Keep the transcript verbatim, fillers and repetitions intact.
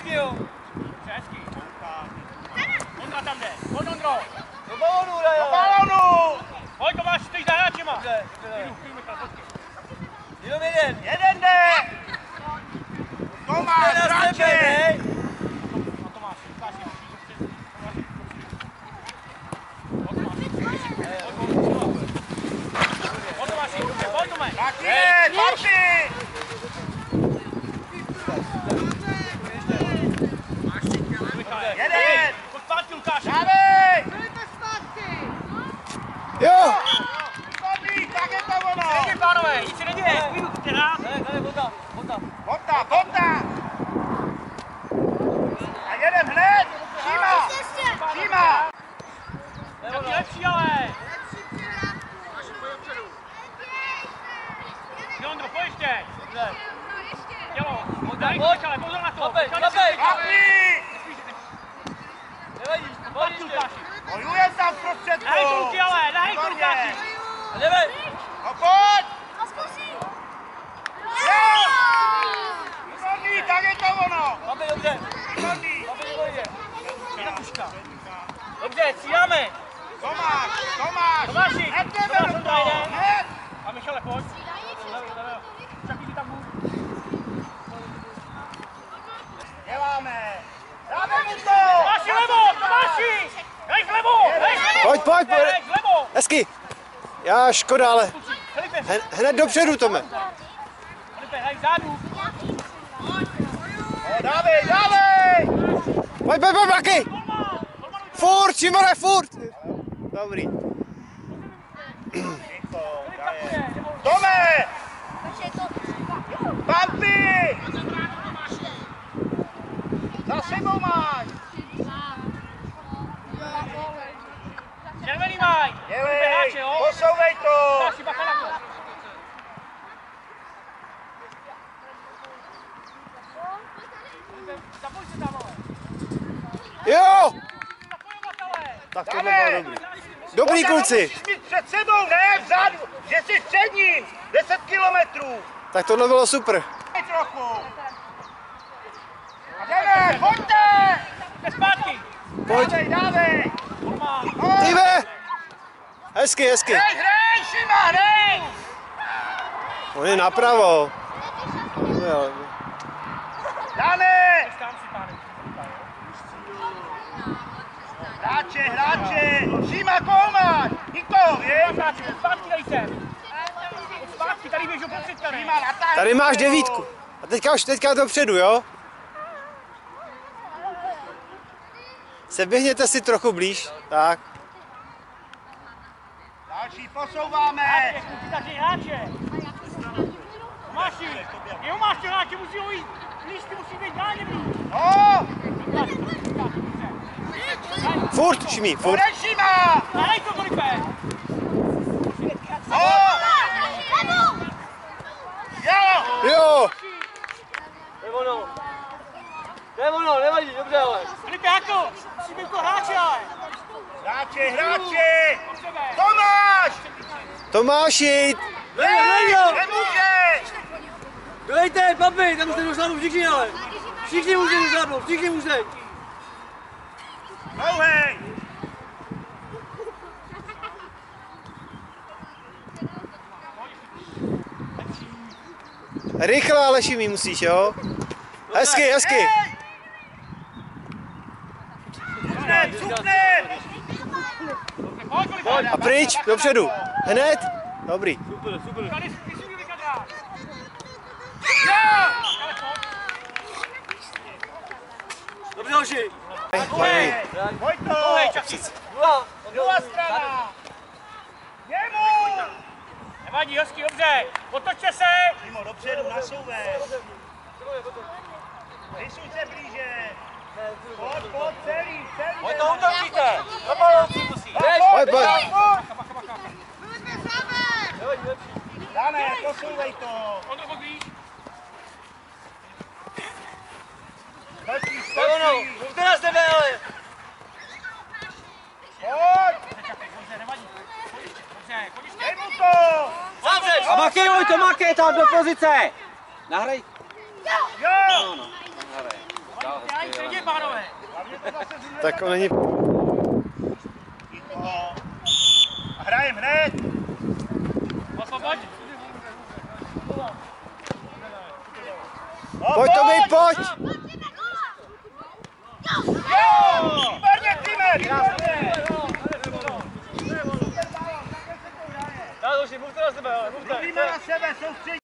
Nevadí, jo. Hezký. Ondra tam jde. Pojď, Ondro. Do balonu, hraje. Do balonu. Pojď, Tomáš, stojíš za hráčima. Dobře, Jdu, jdu, Michal, počkej. jenom jeden. Jeden jde. Tomáš, hráče. A Tomáš, ukáž jim. Pojď, Tomáši, pojď, Tomáš. Tak je, Marty. Jeden. Pojď zpátky, Lukáši. Dávej. Jo! Výborný, tak je to ono. Nic se neděje, pánové, nic se neděje. Klidu, ty hrát. Ne, tady vota, vota. Vota, vota. A jedem hned. Šíma. Šíma. Taky lepší, ale. Jondro, pojď ještě. Dobře. Tělo. Pojď, ale pozor na to. Kapej, kapej. Kapej. Nevadí, pojď ještě. Bojuje tam v prostředku. Nahej kluky, ale, nahej klukáši. A jdeme. No pojď. Jo. Výborný, tak je to ono. Kapej, dobře. Výborný. Kapej, dobře. Jedna puška. Dobře, cíláme. Tomáš, Tomáš. Tomáši. Hned jdeme Tomáš, do Ondra toho. jde. Hned. A Michale, pojď. Čaký si tam buď. Děláme. Dáme mu to. Tomáši, levo, Tomáši. Hej, vlevo, hej, vlevo. Pojď, pojď, pojď. Hej, vlevo. Hezky. Já škoda, ale Filipe, hned, hned dopředu, Tome. Filipe, hej, vzadu. No, dávej, dávej. Pojď, pojď, pojď, Maky. Furt, Šimone, furt. Dobrý. Tome. Pampy. Za sebou máš. Červený máj. Dělej, posouvej to. Dáši, bacha na to. Zapoj se tam, ale. Jo! Zapojovat, ale. Tak to bylo dobrý. Dobrý, kluci. Musíš mít před sebou, ne vzadu, že jsi před ním. deset kilometrů. Tak tohle bylo super. Trochu. A jdeme, pojďte. Jde zpátky. Pojď. Dávej, dávej. Týve! Hezky, hezky. Hej, hrej, Šima, hrej. On je napravo. Jo. Dane. Hráče, hráče. Šima, koho máš? Nikoho, víš? Zpátky dejte. Zpátky, tady běžou prostředka. Šima, natáhni. Tady máš devítku. A teďka už teďka dopředu, jo? Seběhněte si trochu blíž. Tak. Další posouváme. Hráče, tady hráče. Tomáši, jeho máš ty hráče, musí ho jít. Blíž, ty musí být dálně blíž. No. Furt, Šimí, furt. Bude Šima. Nahej to, Filipe. No. Jo. Jo. To je ono. To je ono, nevadí, dobře, ale. Filipe, jako, musí být to hráče, ale. Hráče, hráče. Tomáš. Tomáši. Nemůžeš. Dojďte, papi, tam musíte dosáhnout všichni, ale. Všichni musíte dosáhnout, všichni musíte. Dlouhej. Rychle, ale Šimí musíš, jo? Hezky, hezky. Cukne, cukne. A pryč, dopředu. Hned. Dobrý. Super, super. Dobře, hoši. Pojď to. Nula. Druhá strana. Jemu. Nevadí, hezky, dobře. Otočte se. Mimo, dopředu, na souvé. Rysuj se blíže. Pojď, pojď, celý, celý. Pojď to utočíte. Na balonci musí. Pojď, pojď. Dáme, posouvej to. Ondro, blíž. Skočí, To je ono, skočí. mluvte na sebe, ale. Pojď. Nevadí. Dej mu to. Zavřeš. A Maky, oj, to Maky, tam do pozice. Nahraj. Jo. No, no, nahraj. Dál. Tak to není... A hrajem hned. No, Pojď to být, pojď! Jo! Výborně, Týme, výborně! Dá, mluvte na sebe, ale mluvte. Mluvíme na sebe, soustředí.